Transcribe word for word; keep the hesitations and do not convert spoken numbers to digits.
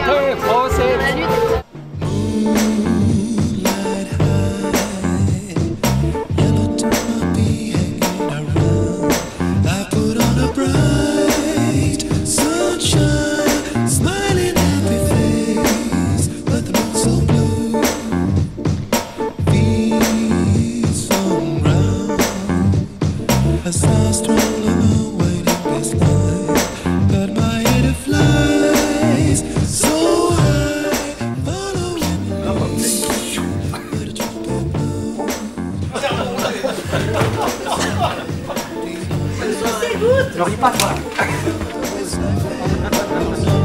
santé, prosit. A star strolling away in this life, but my head flies so high, following the Je ris pas, toi.